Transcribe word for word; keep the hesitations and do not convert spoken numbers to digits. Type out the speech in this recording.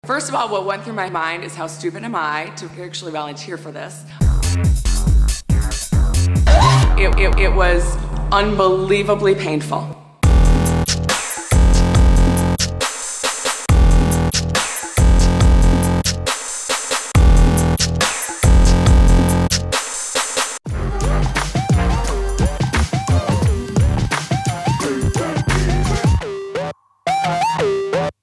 First of all, what went through my mind is how stupid am I to actually volunteer for this. It, it, it was unbelievably painful.